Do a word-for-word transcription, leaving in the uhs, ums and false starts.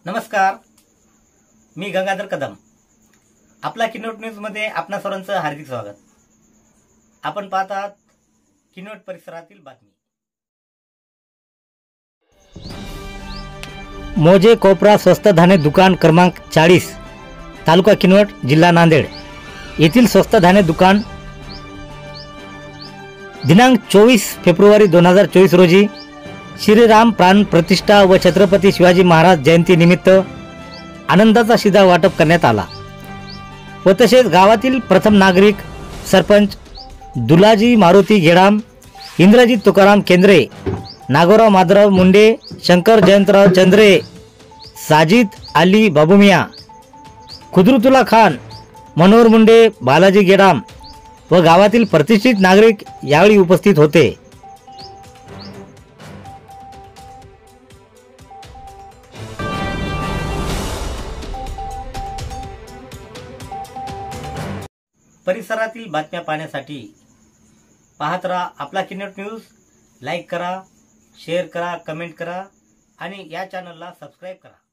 नमस्कार, मी गंगाधर कदम. आपला किनवट न्यूज मध्ये आपणा सर्वांचं हार्दिक स्वागत. आपण पाहत आहात किनवट परिसरातील बातमी. मोजे कोपरा स्वस्त धान्य दुकान क्रमांक चाळीस, तालुका किनवट, जिल्हा नांदेड येथील स्वस्त धान्य दुकान दिनांक चोवीस फेब्रुवारी दोन हजार चोवीस रोजी श्रीराम प्राण प्रतिष्ठा व छत्रपती शिवाजी महाराज जयंती निमित्त आनंदाचा शिदा वाटप करण्यात आला व तसेच गावातील प्रथम नागरिक सरपंच दुलाजी मारुती घेडाम, इंद्रजित तुकाराम केंद्रे, नागोराव माधवराव मुंडे, शंकर जयंतराव चंद्रे, साजिद अली बाबूमिया, खुदरुतुल्ला खान, मनोहर मुंडे, बालाजी घेडाम व गावातील प्रतिष्ठित नागरिक यावेळी उपस्थित होते. परिसरातील बातम्या पाहण्यासाठी पाहत राहा आपला किनवट न्यूज. लाईक करा, शेअर करा, कमेंट करा आणि या चॅनलला सबस्क्राईब करा.